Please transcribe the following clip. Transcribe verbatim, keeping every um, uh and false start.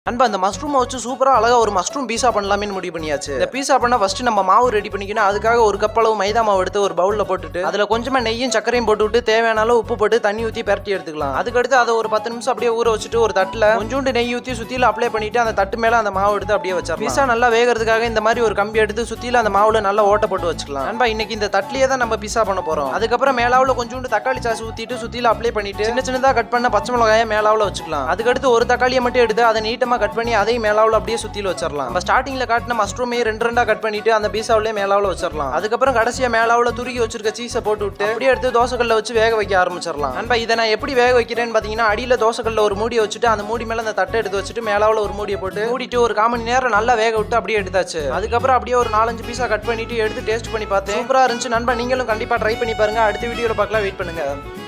அன்பா அந்த மஷ்ரூம் வச்சு சூப்பரா அழகா ஒரு மஷ்ரூம் பீஸா பண்ணலாம்னு முடிவு பண்ணியாச்சு. இந்த பீஸா பண்ண ஃபர்ஸ்ட் நம்ம மாவு ரெடி பண்ணிக்கணும். அதுக்காக ஒரு கப் அளவு மைதா மாவு எடுத்து ஒரு பவுல்ல போட்டுட்டு அதுல கொஞ்சமா நெய்யும் சக்கரையும் போட்டு விட்டு தேவையான அளவு உப்பு போட்டு தண்ணி ஊத்தி பரட்டி எடுத்துக்கலாம். அதுக்கடுத்து அதை ஒரு பத்து நிமிஷம் அப்படியே ஊற வச்சுட்டு ஒரு தட்டுல கொஞ்சோண்டு நெய் ஊத்தி சுத்தில அப்ளை பண்ணிட்டு அந்த தட்டு மேல அந்த மாவு எடுத்து அப்படியே வச்சிடலாம். பீஸா நல்லா வேகிறதுக்காக இந்த மாதிரி ஒரு கம்பி எடுத்து சுத்தில அந்த மாவுல நல்லா ஓட்ட போட்டு வச்சுக்கலாம். அன்பா இன்னைக்கு இந்த தட்டுலயே தான் நம்ம பீஸா பண்ண போறோம். அதுக்கப்புறம் மேலாவுல கொஞ்சோண்டு தக்காளி சாஸ் ஊத்திட்டு சுத்தில அப்ளை பண்ணிட்டு சின்ன சின்னதா கட் பண்ண பச்சை மிளகாயை மேலாவுல வச்சுக்கலாம். அதுக்கடுத்து ஒரு தக்காளியை மட்டும் எடுத்து அதை நீட்டமா கட் பண்ணி அதையும் மேலாவுல அப்படியே சுத்தில வச்சிரலாம். நம்ம ஸ்டார்டிங்ல காட்டின மஷ்ரூமே ரெண்டு ரெண்டா கட் பண்ணிட்டு அந்த பீஸாவுலயே மேலாவுல வச்சிரலாம். அதுக்கப்புறம் கடைசியா மேலாவுல துருகி வச்சிருக்க சீஸை போட்டு விட்டு அப்படியே எடுத்து தோசைக்கல்ல வச்சு வேக வைக்க ஆரம்பிச்சிடலாம். அன்பா இதை நான் எப்படி வேக வைக்கிறேன்னு பாத்தீங்கன்னா அடியில தோசைக்கல்ல ஒரு மூடியை வச்சுட்டு அந்த மூடி மேல அந்த தட்டை எடுத்து வச்சுட்டு மேலாவுல ஒரு மூடியை போட்டு மூடிட்டு ஒரு கால் மணி நேரம் நல்லா வேக விட்டு அப்படியே எடுத்தாச்சு. அதுக்கப்புறம் அப்படியே ஒரு நாலஞ்சு பீஸா கட் பண்ணிட்டு எடுத்து டேஸ்ட் பண்ணி பார்த்தேன். சூப்பரா இருந்துச்சு நண்பா. நீங்களும் கண்டிப்பா ட்ரை பண்ணி பாருங்க. அடுத்த வீடியோல பார்க்கலாம். வெயிட் பண்ணுங்க.